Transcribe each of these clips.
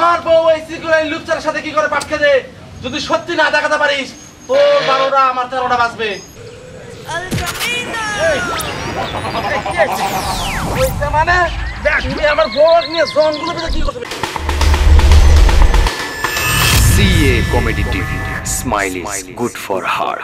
আমার বউ এই সিকিউরিটি লুচ্চার সাথে কি করে পাট খেতে যদি সত্যি না দেখাতে পারিস তোর 12টা আমার 13টা বাজবে মানে তুমি আমার বউ নিয়ে জঙ্গলের ভিতরে কি করছো CA Comedy TV. Smile is good for heart.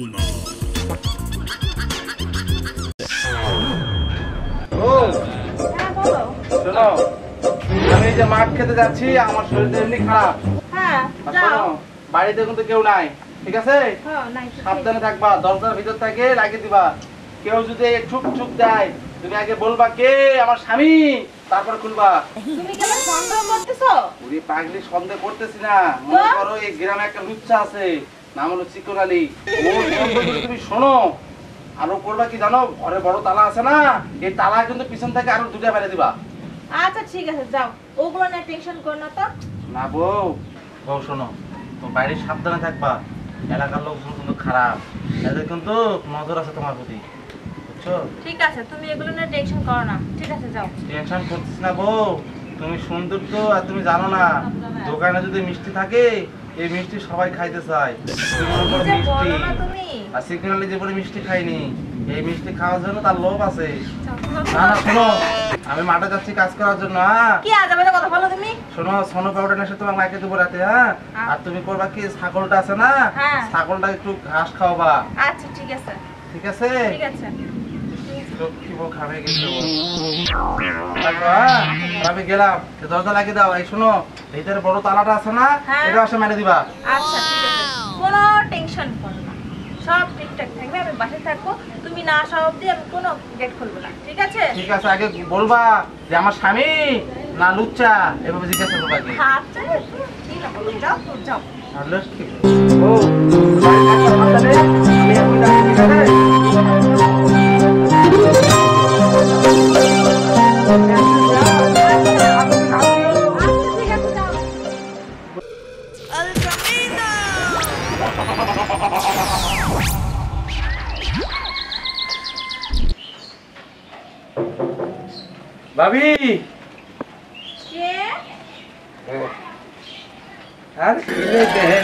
শোনো আমি এই যে মাঠ খেতে যাচ্ছি আমার শরীরটা এমনি খারাপ হ্যাঁ শোনো বাড়িতে কিন্তু কেউ নাই ঠিক আছে সাবধানে থাকবা দরজার ভিতর থেকে লাগিয়ে দিবা কেউ যদি চুপ চুপ দেয় তুমি আগে বলবা কে আমার স্বামী তারপর খুলবা তুমি কি আমার সন্দেহ করতেছো ওরে পাগলি সন্দেহ করতেছি না মনে করো এই গ্রামে একটা লুচ্চা আছে নাম হলো চিকন আলী ওর সম্পর্কে তুমি শোনো আরো করবা কি জানো ঘরে বড় তালা আছে না এই তালা কিন্তু পিছন থেকে আরো দুটা মেরে দিবা আচ্ছা ঠিক আছে যাও ওগুলো না টেনশন কর না তো না বউ শোনো তো বাইরে সাবধানে থাকবা এলাকার লোকজন কিন্তু খারাপ এদের কিন্তু নজর আছে তোমার প্রতি বুঝছো ঠিক আছে তুমি এগুলো না টেনশন করো না ঠিক আছে যাও টেনশন করছিস না বউ তুমি সুন্দর তো আর তুমি জানো না দোকানে যদি মিষ্টি থাকে এই মিষ্টি সবাই খাইতে চায় মিষ্টি আর সিগন্যালে যে পরে মিষ্টি খাইনি এই মিষ্টি খাওয়ার জন্য তার লোভ আছে না না শোনো আমি মাঠে যাচ্ছি কাজ করার জন্য হ্যাঁ কি আজে কথা বলো তুমি শোনো সোনো পাউডার নেশে তোমার মাইকে দেবো রাতে হ্যাঁ আর তুমি করবা কি ছাগলটা আছে না ছাগলটা একটু ঘাস খাওয়াবা আচ্ছা ঠিক আছে ঠিক আছে ঠিক আছে কি বল খাবে গেছে আমি গেলাম দরজা লাগিয়ে দাও এই শোনো ভিতরে বড় তালাটা আছে না এটা আসে মেরে দিবা আচ্ছা ঠিক আছে কোনো টেনশন করো না সব ঠিকঠাক থাকবে আমি বাসায় থাকবো তুমি না আসা অবধি আমি কোনো গেট খুলবো না ঠিক আছে ঠিক আছে আগে বলবা যে আমার স্বামী না লুচ্চা এভাবে জিজ্ঞাসা করবা কি আচ্ছা ঠিক না বলো যাও যাও লক্ষ্মী ও আমি এখন ভাবি কে আর কিলে দেন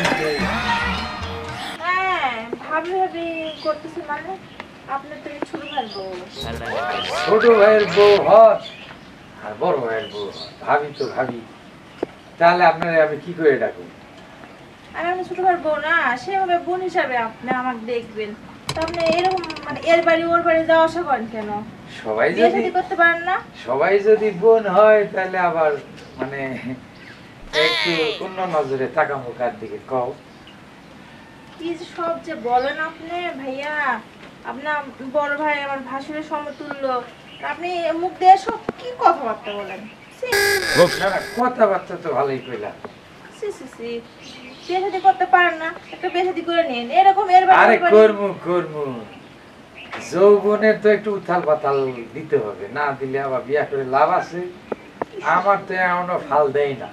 হ্যাঁ ভাবি ভাবি করতেছি মানে আপনার তো ছোট ভাই বউ ছোট ভাইয়ের বউ হস আর বড় ভাইয়ের বউ ভাবি তো ভাবি তাহলে আপনারা আমি কি করে ডাকুন আমি ছোট ভাই বউ না সেভাবে বোন হিসাবে আপনি আমাকে দেখবেন তো আপনি এরকম মানে এর বাড়ি ওর বাড়ি যাওয়া আসা করেন কেন সবাই বিয়ে যদি শাদী করতে পারেন না সবাই যদি বোন হয় তাহলে আবার মানে একটু অন্য নজরে তাকামো কার দিকে কও কি যে সব যে বলেন আপনি ভাইয়া আপনার বড় ভাই আমার ভাসুরের সমতুল্য আপনি মুখ দিয়ে সব কি কথাবার্তা বলেন কথাবার্তা তো ভালোই কইলা সি সি সি বিয়ে শাদী করতে পারেন না একটা বিয়ে শাদী করে নিন এরকম এর বাড়ি আরে করমু যৌবনের তো একটু উথাল পাতাল দিতে হবে না দিলে আবার বিয়া করে লাভ আছে আমার তো এমনও ফাল দেয় না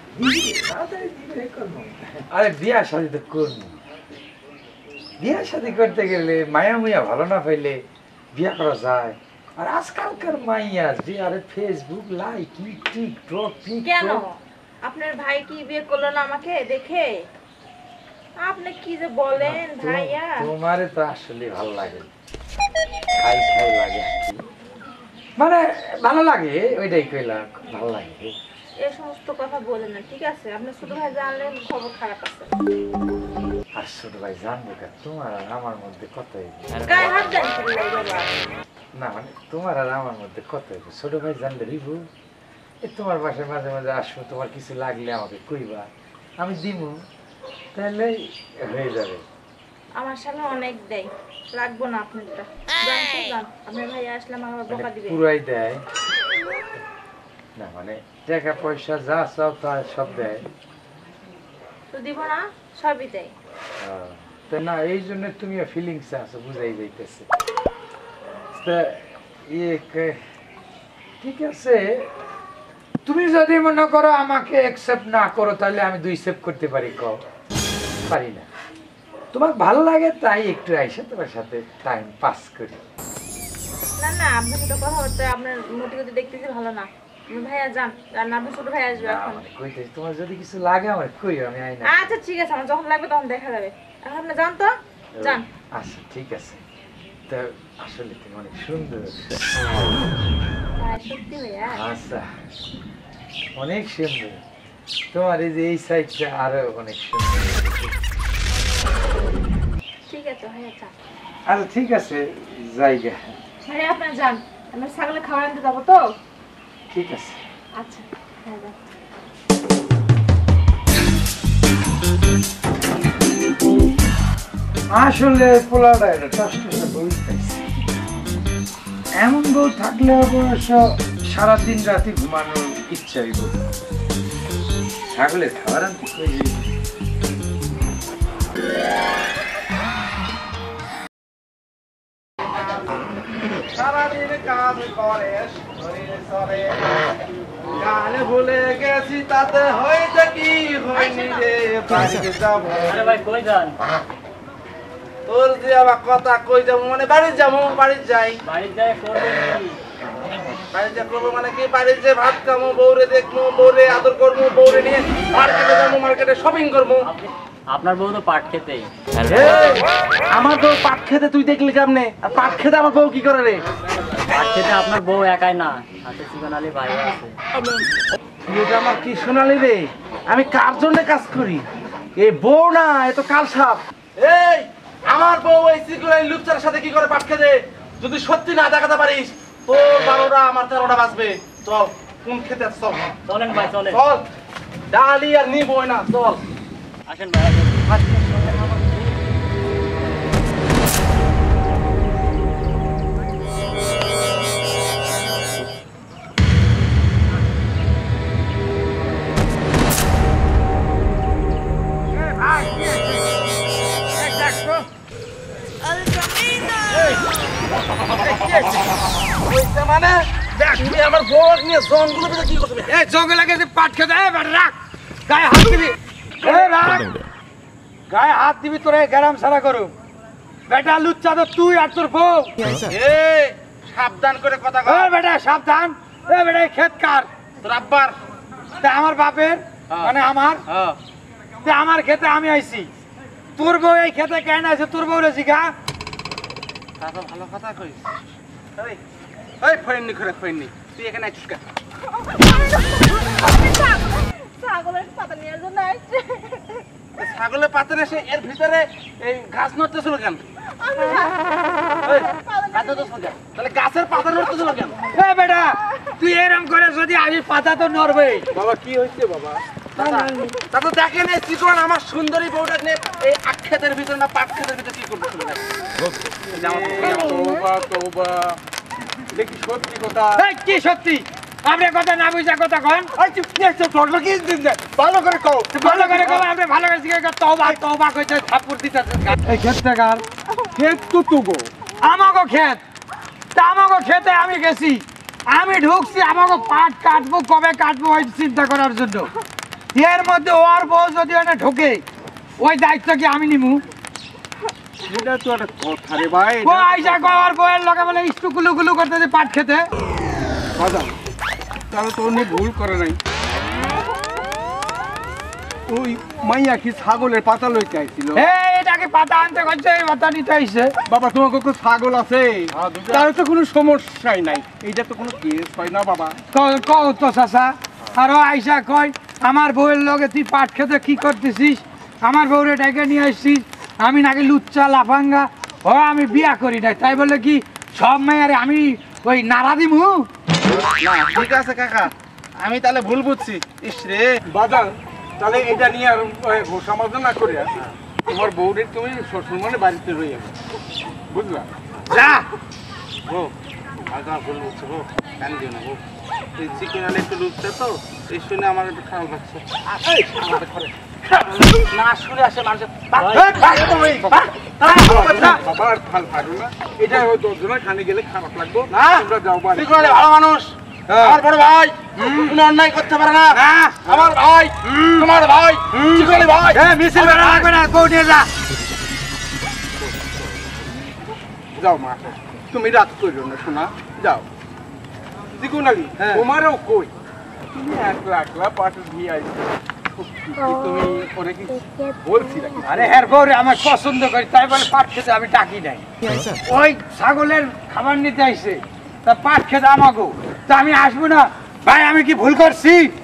আরে বিয়া শাদী তো করবো বিয়া শাদী করতে গেলে মায়া মুয়া ভালো না পাইলে বিয়া করা যায় আর আজকালকার মাইয়া যে আরে ফেসবুক লাইক টিকটক কেন আপনার ভাই কি বিয়ে করলো না আমাকে দেখে আপনি কি যে বলেন ভাইয়া তোমারে তো আসলে ভালো লাগে খাই লাগে মানে ভালো লাগে ওইটাই কইলাম ভালো লাগে এই সমস্ত কথা বলেন না ঠিক আছে আপনি ছোট ভাই জানলে খবর খারাপ আছে আর ছোট ভাই জানবো কেন তোমার আর আমার মধ্যে কত গায়ে হাত দেন বাবা না মানে তোমার আর আমার মধ্যে কত ছোট ভাই জানলে রিভু তোমার বাসায় মাঝে মাঝে আসবো তোমার কিছু লাগলে আমাকে কইবা আমি দিমু তাহলে হয়ে যাবে আমার সামনে অনেক দেয় লাগবো না আপনারটা জানতে জান আপনার ভাই আসলে আমার বকা দিবে পুরাই দেয় না মানে টাকা পয়সা যা চাও তা সব দেয় তো দিব না সবই দেয় তো না এই জন্য তুমি ফিলিংস আছো বুঝাই যাইতেছে ঠিক আছে তুমি যদি মনে করো আমাকে অ্যাকসেপ্ট না করো তাহলে আমি 2 সেভ করতে পারি কও পারি না তোমার ভালো লাগে তাই একটু আইসা তোমার সাথে টাইম পাস করি না না আপনার সাথে কথা বলতে আপনার মোটিভেট দেখতেছি ভালো না ভাইয়া যান, রান্না ছোট ভাই আসবে না, এখন। মানে কইতেছি, তোমার যদি কিছু লাগে আমার কই, আমি আই না। আচ্ছা ঠিক আছে, আমার যখন লাগবে তখন দেখা যাবে। এখন আপনি যান তো, যান। আচ্ছা ঠিক আছে। তা আসলে তুমি অনেক সুন্দর। তাই সত্যি ভাইয়া? আচ্ছা, অনেক সুন্দর। তোমার এই যে এই সাইডটা আরো অনেক সুন্দর। ঠিক আছে ভাইয়া, যান। আচ্ছা ঠিক আছে, জায়গা। ভাইয়া আপনি যান, আমরা ছাগলে খাবার আনতে যাবো তো। ঠিক আছে। আচ্ছা হ্যাঁ যান। আসলে পোলাটা এটা টসটসে বই পাইছে। এমন বউ থাকলে অবশ্য সারাদিন রাতে ঘুমানোর ইচ্ছা হইব। ছাগলের খাবার আনতে কই যাই? সারাদিন কাজ করে শরীর চলে, গানে ভুলে গেছি তাতে হয়েছে কি হয়নি রে, বাড়িতে যাবো। আরে ভাই কই যান? তোর যে আবার কথা কই যাবো মানে বাড়ি যাবো, বাড়ি যাই। বাড়ি যায় করবেন কি? বাড়ি যা করবো মানে কি, বাড়ি যে ভাত খাবো, বউরে দেখবো, বউরে আদর করবো, বউরে নিয়ে মার্কেটে যাবো, মার্কেটে শপিং করবো। আপনার বউ তো পাট খেতেই। এই, আমার বউ পাট খেতে তুই দেখলি কেমনে? আর পাট খেতে আমার বউ কি করে রে? পাট খেতে আপনার বউ একাই না, সাথে চিকন আলী ভাই আছে। এটা আমার কি শোনালি রে? আমি কার জন্য কাজ করি? এই বউ না, এ তো কাল সাপ। এই আমার বউ এই সিকুলাই লুচ্চার সাথে কি করে পাট খেতে? যদি সত্যি না দেখাতে পারিস, তোর 12টা আমার 13টা বাজবে। চল, কোন খেতে আছিস? চল চলেন ভাই চলেন। চল, ডালি আর নিবই না, চল। আসেন ভাই আসেন। কইছে মানে দেখ, তুই আমার বউ নিয়ে জঙ্গলের ভিতরে কি করছিস? এই জঙ্গলে গেছে পাট খেতে, রাখ গায়ে হাত দিবি। রাখ গায়ে হাত দিবি, তোরে গ্যারাম সারা করু। বেটা লুচ্চা তো তুই আর তোর বউ। এই সাবধান করে কথা কর। বেটা সাবধান। বেটা এই ক্ষেত কার? তোর আব্বার। তা আমার বাপের, মানে আমার। তা আমার খেতে আমি আইছি, তোর বউ এই খেতে কেন আছে? তোর বউ রেজিকা তা তো ভালো কথা কইস। এই এই ফইন্নি করে ফইন্নি, তুই এখানে আছিস কেন? ছাগলের পাতা নিয়ে জন্য আসছে। ছাগলের পাতা এসে এর ভিতরে এই গাছ নড়তেছিল কেন? তাহলে গাছের পাতা নড়তেছিল কেন? বেটা তুই এরম করে যদি আমি পাতা তো নড়বে। বাবা কি হয়েছে বাবা? তা তো দেখেন এই চিকন আমার সুন্দরী বউটা নিয়ে এই আখ ক্ষেতের ভিতরে না পাট ক্ষেতের ভিতরে কি করতেছিল? দেখি সত্যি কথা। কি সত্যি? আমরা কথা না বুঝা কথা কন। ভালো করে কও। ভালো করে কও, আমরা ভালো করে শিখে তওবা তওবা কইতে থাপ্পড় দিতেছে। এই ক্ষেতটা কার? ক্ষেত তো তুগো। আমাগো ক্ষেত। তা আমাগো খেতে আমি গেছি, আমি ঢুকছি, আমাগো পাট কাটবো, কবে কাটবো ওই চিন্তা করার জন্য। এর মধ্যে ওর বউ যদি ওখানে ঢোকে, ওই দায়িত্ব কি আমি নিমু? এটা তো একটা কথা রে ভাই। ও আইসা কয় ওর বউয়ের লগে বলে ইষ্টু গুলু গুলু করতেছে পাট খেতে। তাহলে তো উনি ভুল করে নাই। ওই মাইয়া কি ছাগলের পাতা লইতে আইছিল? এটাকে পাতা আনতে করছে, এই পাতা নিতে আইছে। বাবা তোমার তো ছাগল আছে, তাহলে তো কোনো সমস্যাই নাই। এইটা তো কোনো কেস হয় না বাবা। কও তো চাচা। আরো আইসা কয় আমার বউয়ের লগে তুই পাট খেতে কি করতেছিস? আমার বউরে ডেকে নিয়ে আসছিস, আমি নাকি লুচ্চা লাফাঙ্গা। ও আমি বিয়া করি নাই, তাই বলে কি সব মেয়ারে আমি ওই নাড়া দিমু? না ঠিক আছে কাকা, আমি তাহলে ভুল বুঝছি। ইস রে বাজান, তাহলে এটা নিয়ে আর সমাধান না করে তোমার বউরে তুমি শ্বশুর মানে বাড়িতে রয়ে যাবে, বুঝলা? যা ও কাকা ভুল বুঝছো গো, কেন দিও না গো। এই চিকেন আলে একটু লুচছে তো, এই শুনে আমার একটু খারাপ লাগছে। না শুনে আসে মানুষের এটা দশজনের খানে গেলে খারাপ লাগবে না। যাও ভালো মানুষ, আমার বড় ভাই কোনো অন্যায় করতে পারে না। আমার ভাই, তোমার ভাই, চিকনি ভাই। মিছিল লাগবে না, বউ নিয়ে যা। যাও মা, তুমি রাত করিও না শোনা, যাও। চিকুন আলী তোমারও কই তুমি একলা একলা পাটু দিয়ে আইছো তুমি ওরে কি বলছি নাকি? আরে হ্যাঁ বউ রে আমার পছন্দ করি তাই বলে পাট খেতে আমি ডাকি নাই। ওই ছাগলের খাবার নিতে আইছে তা পাট খেতে আমাগো তা আমি আসবো না? ভাই আমি কি ভুল করছি?